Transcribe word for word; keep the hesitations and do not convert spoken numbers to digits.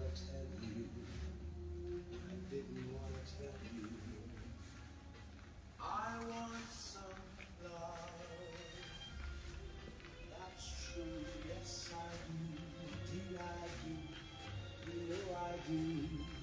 to tell you, I didn't want to tell you. I want some love. That's true, yes I do. Indeed I do. You know I do.